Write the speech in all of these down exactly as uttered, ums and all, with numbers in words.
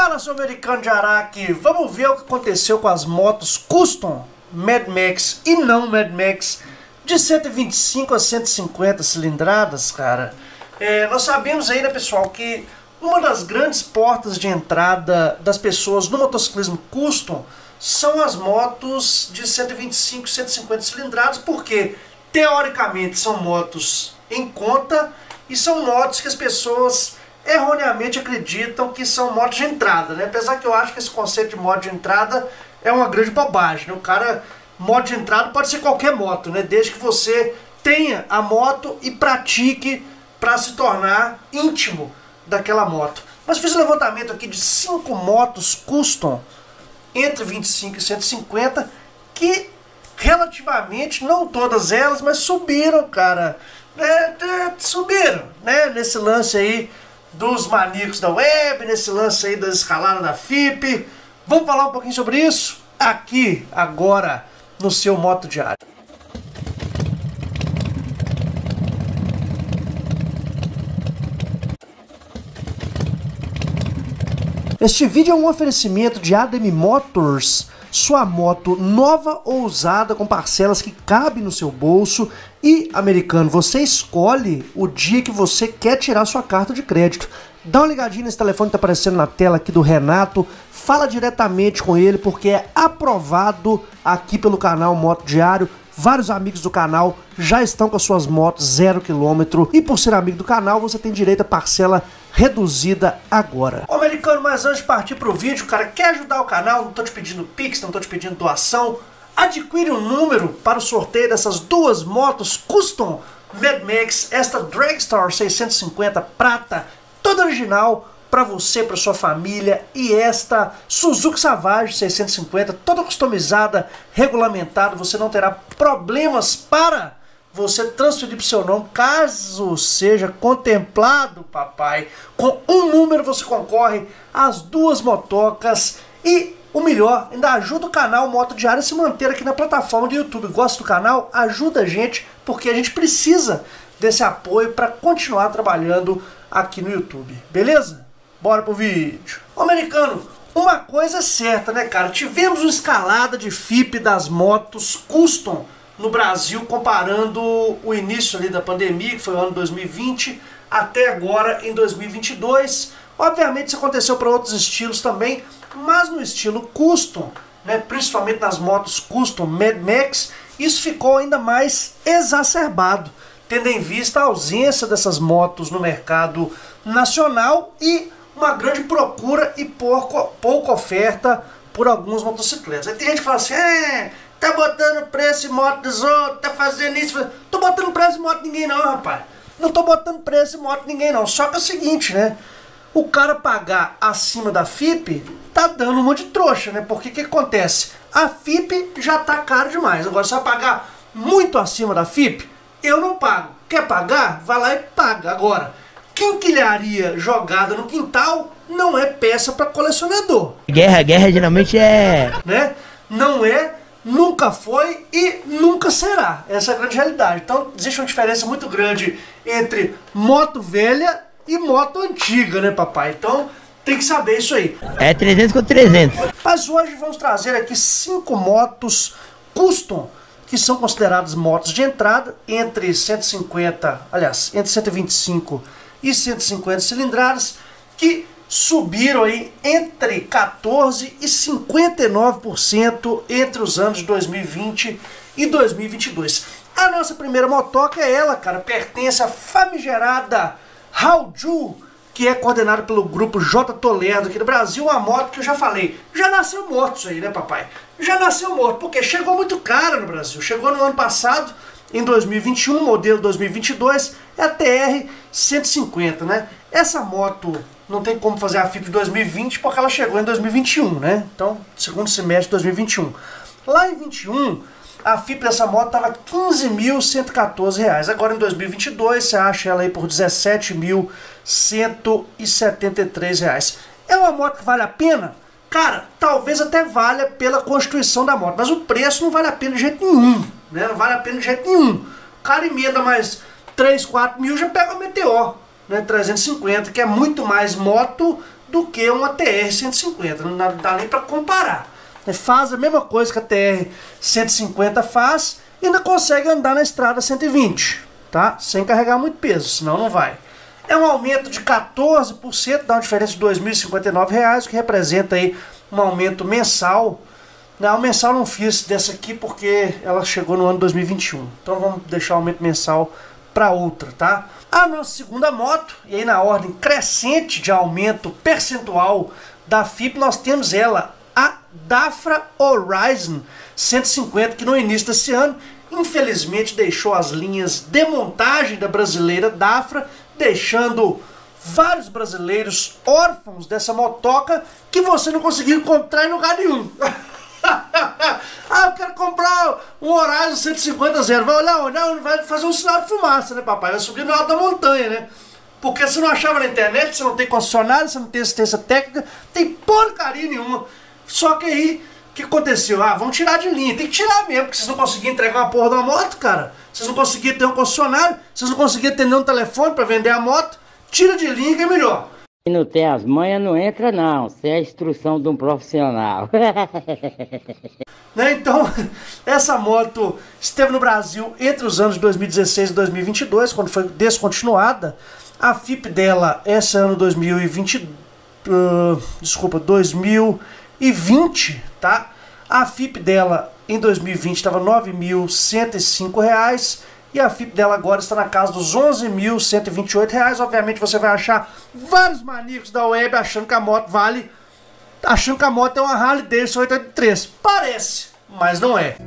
Fala, seu americano de Araque, vamos ver o que aconteceu com as motos custom Mad Max e não Mad Max de cento e vinte e cinco a cento e cinquenta cilindradas, cara. É, nós sabemos aí, né, pessoal, que uma das grandes portas de entrada das pessoas no motociclismo custom são as motos de cento e vinte e cinco, cento e cinquenta cilindradas, porque teoricamente são motos em conta e são motos que as pessoas erroneamente acreditam que são motos de entrada, né? Apesar que eu acho que esse conceito de moto de entrada é uma grande bobagem, né? O cara, moto de entrada pode ser qualquer moto, né? Desde que você tenha a moto e pratique para se tornar íntimo daquela moto. Mas fiz um levantamento aqui de cinco motos custom entre vinte e cinco e cento e cinquenta que relativamente, não todas elas, mas subiram, cara. É, é, subiram, né? Nesse lance aí dos maníacos da web, nesse lance aí das escaladas da F I P. Vamos falar um pouquinho sobre isso aqui, agora, no seu Moto Diário. Este vídeo é um oferecimento de A D M Motors, sua moto nova ou usada com parcelas que cabem no seu bolso. E, americano, você escolhe o dia que você quer tirar sua carta de crédito. Dá uma ligadinha nesse telefone que está aparecendo na tela aqui do Renato, fala diretamente com ele porque é aprovado aqui pelo canal Moto Diário. Vários amigos do canal já estão com as suas motos zero quilômetro e por ser amigo do canal você tem direito a parcela reduzida agora. Ô, americano, mas antes de partir pro vídeo, cara, quer ajudar o canal? Não tô te pedindo Pix, não tô te pedindo doação. Adquire um número para o sorteio dessas duas motos custom Mad Max, esta Dragstar seiscentos e cinquenta prata, toda original, para você, para sua família, e esta Suzuki Savage seiscentos e cinquenta, toda customizada, regulamentada. Você não terá problemas para você transferir para o seu nome, caso seja contemplado, papai. Com um número você concorre às duas motocas e o melhor, ainda ajuda o canal Moto Diário a se manter aqui na plataforma do YouTube. Gosta do canal? Ajuda a gente, porque a gente precisa desse apoio para continuar trabalhando aqui no YouTube, beleza? Bora pro vídeo. Ô, americano, uma coisa é certa, né, cara? Tivemos uma escalada de F I P das motos custom no Brasil, comparando o início ali da pandemia, que foi o ano dois mil e vinte, até agora em dois mil e vinte e dois. Obviamente isso aconteceu para outros estilos também, mas no estilo custom, né, principalmente nas motos custom Mad Max, isso ficou ainda mais exacerbado, tendo em vista a ausência dessas motos no mercado nacional e uma grande procura e pouco, pouca oferta por algumas motocicletas. Aí tem gente que fala assim, é, tá botando preço em moto dos outros, tá fazendo isso. Tô botando preço em moto de ninguém não, rapaz. Não tô botando preço em moto de ninguém não. Só que é o seguinte, né? O cara pagar acima da F I P tá dando um monte de trouxa, né? Porque o que acontece? A F I P já tá caro demais. Agora, se vai pagar muito acima da F I P, eu não pago. Quer pagar? Vai lá e paga. Agora, quinquilharia jogada no quintal não é peça para colecionador. Guerra, guerra geralmente é... né? Não é, nunca foi e nunca será. Essa é a grande realidade. Então, existe uma diferença muito grande entre moto velha e moto antiga, né, papai? Então, tem que saber isso aí. É trezentos com trezentos. Mas hoje vamos trazer aqui cinco motos custom, que são consideradas motos de entrada, entre cento e cinquenta, aliás, entre cento e vinte e cinco e cento e cinquenta cilindradas, que subiram aí entre quatorze e cinquenta e nove por cento entre os anos de dois mil e vinte e dois mil e vinte e dois. A nossa primeira motoca é ela, cara, pertence à famigerada Hauju, que é coordenado pelo grupo J Toledo aqui do Brasil, uma moto que eu já falei, já nasceu morto isso aí, né, papai? Já nasceu morto, porque chegou muito cara no Brasil, chegou no ano passado, em dois mil e vinte e um, modelo dois mil e vinte e dois, é a T R cento e cinquenta, né? Essa moto não tem como fazer a F I P de dois mil e vinte porque ela chegou em dois mil e vinte e um, né? Então, segundo semestre de dois mil e vinte e um. Lá em vinte e um, a F I P dessa moto estava quinze mil cento e quatorze reais. Agora em dois mil e vinte e dois, você acha ela aí por dezessete mil cento e setenta e três reais. É uma moto que vale a pena? Cara, talvez até valha pela constituição da moto, mas o preço não vale a pena de jeito nenhum, né? Não vale a pena de jeito nenhum. O cara emenda mais três, quatro mil, já pega o Meteor, né? trezentos e cinquenta, que é muito mais moto do que uma T R cento e cinquenta, não dá nem para comparar. Faz a mesma coisa que a T R cento e cinquenta faz e ainda consegue andar na estrada cento e vinte, tá? Sem carregar muito peso, senão não vai. É um aumento de quatorze por cento, dá uma diferença de dois mil e cinquenta e nove reais, o que representa aí um aumento mensal. Não, o mensal não fiz dessa aqui porque ela chegou no ano dois mil e vinte e um. Então vamos deixar o aumento mensal para outra, tá? A nossa segunda moto, e aí na ordem crescente de aumento percentual da F I P, nós temos ela, a Dafra Horizon cento e cinquenta, que no início desse ano, infelizmente, deixou as linhas de montagem da brasileira Dafra, deixando vários brasileiros órfãos dessa motoca que você não conseguiu encontrar em lugar nenhum. Ah, eu quero comprar um Horizon cento e cinquenta zero. Vai olhar onde? Vai fazer um sinal de fumaça, né, papai? Vai subir no alto da montanha, né? Porque você não achava na internet, você não tem concessionário, você não tem assistência técnica, tem porcaria nenhuma. Só que aí, o que aconteceu? Ah, vamos tirar de linha. Tem que tirar mesmo, porque vocês não conseguiram entregar uma porra da moto, cara. Vocês não conseguiram ter um concessionário, vocês não conseguiram ter nenhum telefone para vender a moto. Tira de linha que é melhor. Quem não tem as manhas não entra não, isso é a instrução de um profissional. Né? Então, essa moto esteve no Brasil entre os anos de dois mil e dezesseis e dois mil e vinte e dois, quando foi descontinuada. A F I P dela, esse ano dois mil e vinte, uh, desculpa, dois mil e vinte, tá? A F I P dela em dois mil e vinte estava nove mil cento e cinco reais. E a F I P dela agora está na casa dos onze mil cento e vinte e oito reais. Obviamente você vai achar vários maníacos da web achando que a moto vale, achando que a moto é uma Harley Davidson oitocentos e oitenta e três. Parece, mas não é.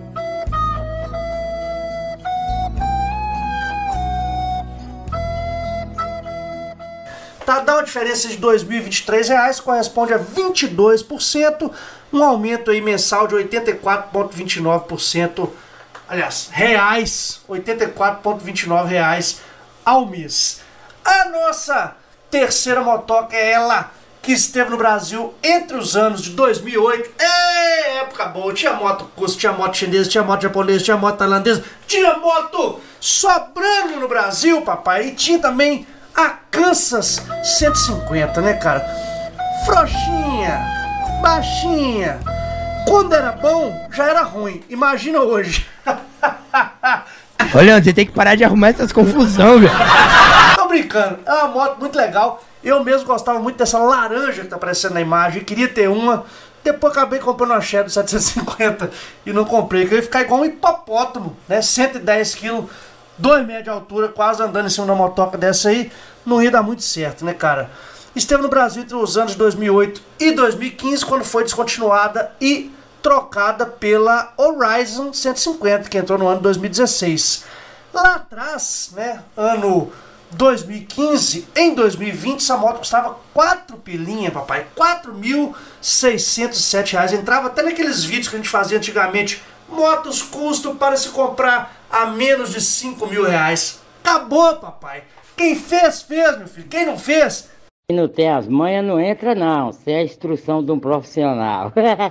Tá, dá uma diferença de dois mil e vinte e três reais, corresponde a vinte e dois por cento, um aumento aí mensal de oitenta e quatro vírgula vinte e nove por cento. Aliás, reais, oitenta e quatro vírgula vinte e nove reais ao mês. A nossa terceira motoca é ela, que esteve no Brasil entre os anos de dois mil e oito. É, época boa, tinha moto russa, tinha moto chinesa, tinha moto japonesa, tinha moto tailandesa, tinha moto sobrando no Brasil, papai. E tinha também a Kansas cento e cinquenta, né, cara? Frouxinha, baixinha. Quando era bom, já era ruim. Imagina hoje. Olha, você tem que parar de arrumar essas confusão, velho. Tô brincando. É uma moto muito legal. Eu mesmo gostava muito dessa laranja que tá aparecendo na imagem. Queria ter uma. Depois acabei comprando uma Shadow setecentos e cinquenta e não comprei. Que eu ia ficar igual um hipopótamo, né? cento e dez quilos, dois metros de altura, quase andando em cima de uma motoca dessa aí. Não ia dar muito certo, né, cara? Esteve no Brasil entre os anos de dois mil e oito e dois mil e quinze, quando foi descontinuada e trocada pela Horizon cento e cinquenta, que entrou no ano dois mil e dezesseis. Lá atrás, né, ano dois mil e quinze, em dois mil e vinte, essa moto custava quatro pilinha, papai, quatro mil seiscentos e sete reais. Entrava até naqueles vídeos que a gente fazia antigamente, motos custam para se comprar a menos de cinco mil reais. Acabou, papai. Quem fez, fez, meu filho. Quem não fez... Quem não tem as manhas não entra não, isso é a instrução de um profissional.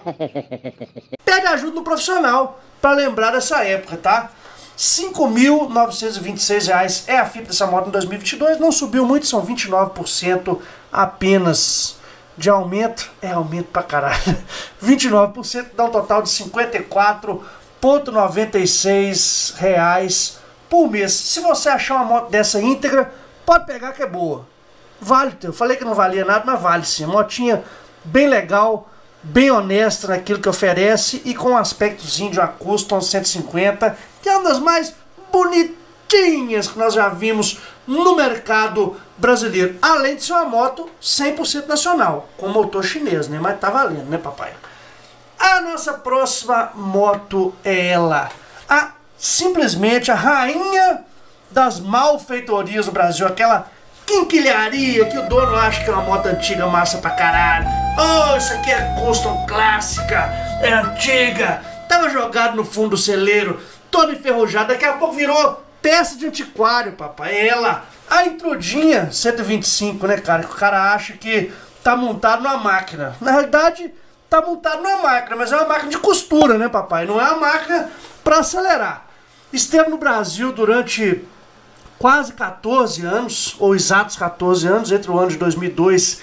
Pede ajuda do profissional para lembrar dessa época, tá? cinco mil novecentos e vinte e seis reais é a F I P dessa moto em dois mil e vinte e dois, não subiu muito, são vinte e nove por cento apenas de aumento. É aumento pra caralho. vinte e nove por cento dá um total de cinquenta e quatro vírgula noventa e seis reais por mês. Se você achar uma moto dessa íntegra, pode pegar que é boa. Vale, eu falei que não valia nada, mas vale sim. Motinha bem legal, bem honesta naquilo que oferece e com um aspectozinho de uma Custom cento e cinquenta, que é uma das mais bonitinhas que nós já vimos no mercado brasileiro. Além de ser uma moto cem por cento nacional, com motor chinês, né? Mas tá valendo, né, papai? A nossa próxima moto é ela, a simplesmente a rainha das malfeitorias do Brasil, aquela quinquilharia que o dono acha que é uma moto antiga massa pra caralho. Oh, isso aqui é custom clássica, é antiga, tava jogado no fundo do celeiro, toda enferrujada, daqui a pouco virou peça de antiquário, papai. Ela, a Intrudinha cento e vinte e cinco, né, cara, que o cara acha que tá montado numa máquina. Na realidade, tá montado numa máquina, mas é uma máquina de costura, né, papai? Não é uma máquina pra acelerar. Esteve no Brasil durante quase quatorze anos, ou exatos quatorze anos, entre o ano de dois mil e dois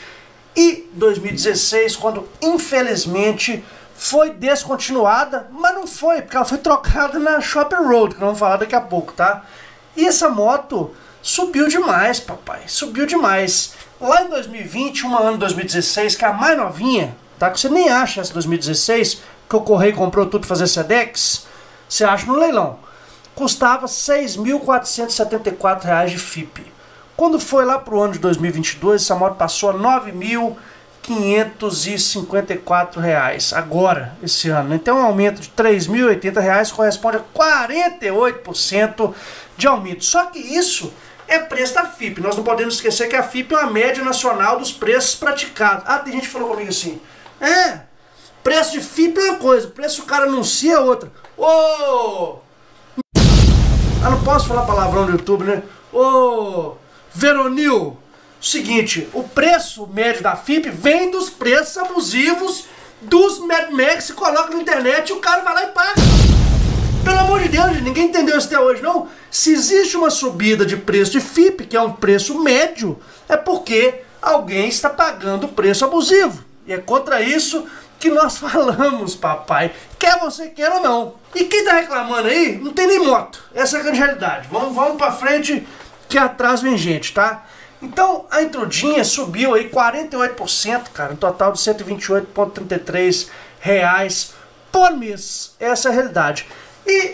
e dois mil e dezesseis, quando infelizmente foi descontinuada, mas não foi, porque ela foi trocada na Shopper Road, que nós vamos falar daqui a pouco, tá? E essa moto subiu demais, papai, subiu demais. Lá em dois mil e vinte, uma ano dois mil e dezesseis, que é a mais novinha, tá? Que você nem acha essa dois mil e dezesseis, que o Correio comprou tudo para fazer Sedex, você acha no leilão. Custava seis mil quatrocentos e setenta e quatro reais de F I P. Quando foi lá pro ano de dois mil e vinte e dois, essa moto passou a nove mil quinhentos e cinquenta e quatro reais agora, esse ano. Então um aumento de três mil e oitenta reais corresponde a quarenta e oito por cento de aumento. Só que isso é preço da F I P. Nós não podemos esquecer que a F I P é uma média nacional dos preços praticados. Ah, tem gente que falou comigo assim, é, preço de F I P é uma coisa, preço que o cara anuncia é outra. Ô! Ah, não posso falar palavrão no YouTube, né? Ô, Veronil, seguinte, o preço médio da F I P vem dos preços abusivos dos Mad Max, se coloca na internet e o cara vai lá e paga. Pelo amor de Deus, ninguém entendeu isso até hoje, não? Se existe uma subida de preço de F I P, que é um preço médio, é porque alguém está pagando preço abusivo. E é contra isso que nós falamos, papai. Quer você queira ou não. E quem tá reclamando aí, não tem nem moto. Essa é a grande realidade. Vamos, vamos pra frente, que atrás vem gente, tá? Então, a Intrudinha subiu aí quarenta e oito por cento, cara, um total de cento e vinte e oito vírgula trinta e três reais por mês. Essa é a realidade. E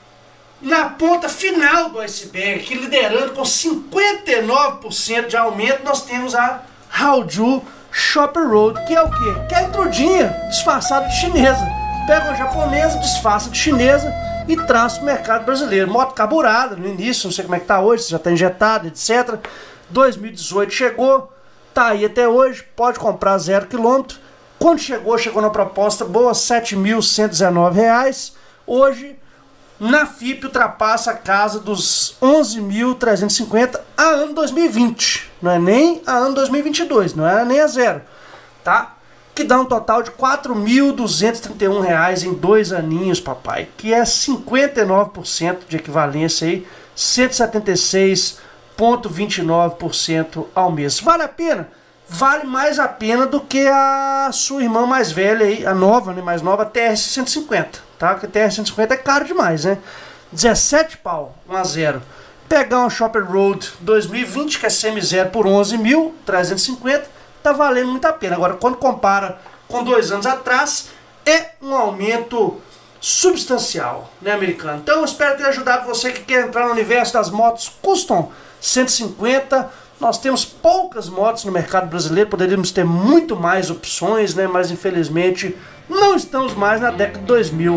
na ponta final do iceberg, que liderando com cinquenta e nove por cento de aumento, nós temos a Hauju Shopper Road, que é o quê? Que é a Intrudinha disfarçada de chinesa. Pega uma japonesa, disfarça de chinesa e traz para o mercado brasileiro. Moto carburada no início, não sei como é que tá hoje, se já está injetada, etcétera. dois mil e dezoito chegou, tá aí até hoje, pode comprar zero quilômetro. Quando chegou, chegou na proposta boa, sete mil cento e dezenove reais. Hoje, na F I P, ultrapassa a casa dos onze mil trezentos e cinquenta a ano dois mil e vinte. Não é nem a ano dois mil e vinte e dois, não é nem a zero, tá? Que dá um total de quatro mil duzentos e trinta e um reais em dois aninhos, papai. Que é cinquenta e nove por cento de equivalência aí, cento e setenta e seis vírgula vinte e nove por cento ao mês. Vale a pena? Vale mais a pena do que a sua irmã mais velha aí, a nova, né, mais nova, a T R cento e cinquenta, tá? Porque a T R cento e cinquenta é caro demais, né? dezessete pau, um a zero. Pegar uma Shopper Road dois mil e vinte, que é semi-zero, por onze mil trezentos e cinquenta, tá valendo muito a pena. Agora, quando compara com dois anos atrás, é um aumento substancial, né, americano? Então, eu espero ter ajudado você que quer entrar no universo das motos custom cento e cinquenta. Nós temos poucas motos no mercado brasileiro, poderíamos ter muito mais opções, né? Mas infelizmente não estamos mais na década de dois mil.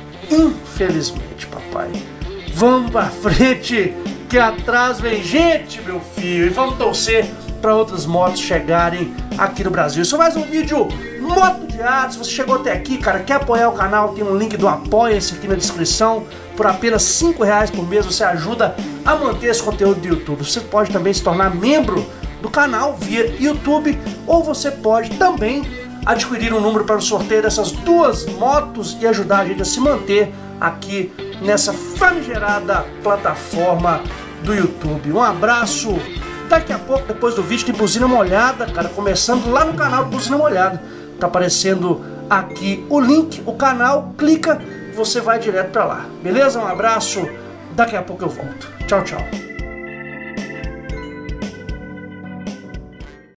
Infelizmente, papai. Vamos pra frente, que atrás vem gente, meu filho. E vamos torcer para outras motos chegarem aqui no Brasil. Isso é mais um vídeo Moto Diário. Se você chegou até aqui, cara, quer apoiar o canal, tem um link do Apoia-se aqui na descrição. Por apenas cinco reais por mês você ajuda a manter esse conteúdo do YouTube. Você pode também se tornar membro do canal via YouTube, ou você pode também adquirir um número para o sorteio dessas duas motos e ajudar a gente a se manter aqui nessa famigerada plataforma do YouTube. Um abraço. Daqui a pouco, depois do vídeo, tem Buzina Molhada, cara, começando lá no canal do Buzina Molhada. Tá aparecendo aqui o link, o canal, clica, você vai direto pra lá. Beleza? Um abraço, daqui a pouco eu volto. Tchau, tchau.